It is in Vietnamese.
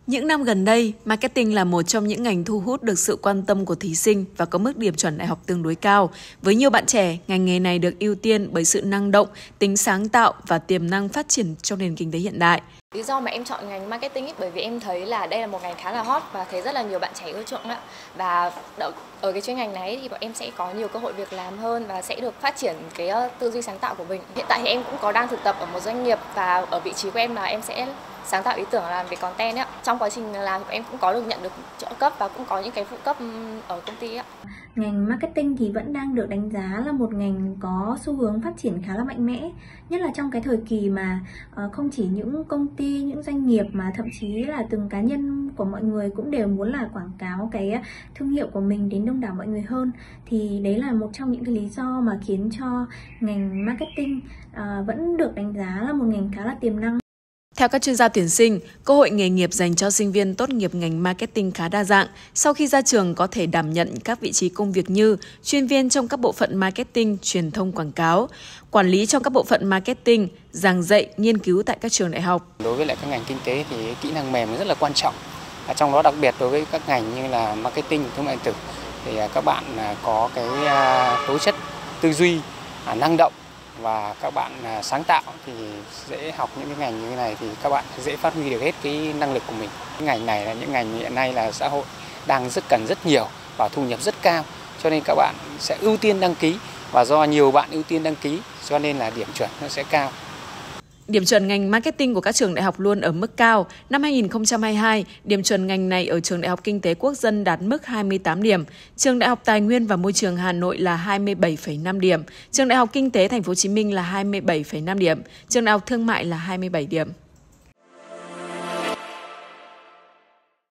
Những năm gần đây, marketing là một trong những ngành thu hút được sự quan tâm của thí sinh và có mức điểm chuẩn đại học tương đối cao. Với nhiều bạn trẻ, ngành nghề này được ưu tiên bởi sự năng động, tính sáng tạo và tiềm năng phát triển trong nền kinh tế hiện đại. Lý do mà em chọn ngành marketing bởi vì em thấy là đây là một ngành khá là hot và thấy rất là nhiều bạn trẻ ưa chuộng ạ. Và ở cái chuyên ngành này thì bọn em sẽ có nhiều cơ hội việc làm hơn và sẽ được phát triển cái tư duy sáng tạo của mình. Hiện tại thì em cũng có đang thực tập ở một doanh nghiệp và ở vị trí của em là em sẽ sáng tạo ý tưởng làm về content ấy. Trong quá trình làm thì em cũng có được nhận được trợ cấp và cũng có những cái phụ cấp ở công ty ấy. Ngành marketing thì vẫn đang được đánh giá là một ngành có xu hướng phát triển khá là mạnh mẽ, nhất là trong cái thời kỳ mà không chỉ những công ty, những doanh nghiệp mà thậm chí là từng cá nhân của mọi người cũng đều muốn là quảng cáo cái thương hiệu của mình đến đông đảo mọi người hơn. Thì đấy là một trong những cái lý do mà khiến cho ngành marketing vẫn được đánh giá là một ngành khá là tiềm năng. Theo các chuyên gia tuyển sinh, cơ hội nghề nghiệp dành cho sinh viên tốt nghiệp ngành marketing khá đa dạng. Sau khi ra trường có thể đảm nhận các vị trí công việc như chuyên viên trong các bộ phận marketing, truyền thông quảng cáo, quản lý trong các bộ phận marketing, giảng dạy, nghiên cứu tại các trường đại học. Đối với lại các ngành kinh tế thì kỹ năng mềm rất là quan trọng. Trong đó đặc biệt đối với các ngành như là marketing, thương mại điện tử thì các bạn có cái tố chất tư duy năng động và các bạn sáng tạo thì dễ học những cái ngành như thế này thì các bạn dễ phát huy được hết cái năng lực của mình. Cái ngành này là những ngành hiện nay là xã hội đang cần rất nhiều và thu nhập rất cao, cho nên các bạn sẽ ưu tiên đăng ký, và do nhiều bạn ưu tiên đăng ký cho nên là điểm chuẩn nó sẽ cao. Điểm chuẩn ngành marketing của các trường đại học luôn ở mức cao. Năm 2022, điểm chuẩn ngành này ở Trường Đại học Kinh tế Quốc dân đạt mức 28 điểm, Trường Đại học Tài nguyên và Môi trường Hà Nội là 27,5 điểm, Trường Đại học Kinh tế Thành phố Hồ Chí Minh là 27,5 điểm, Trường Đại học Thương mại là 27 điểm.